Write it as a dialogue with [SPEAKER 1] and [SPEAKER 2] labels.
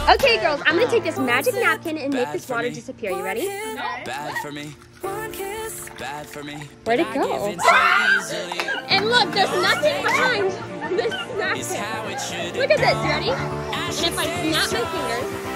[SPEAKER 1] Okay, girls, I'm gonna take this magic napkin and make this water disappear. You ready?
[SPEAKER 2] Bad for me. Bad for me.
[SPEAKER 1] Where'd it go? And look, there's nothing behind this napkin. Look at this, you ready? And if I snap my fingers,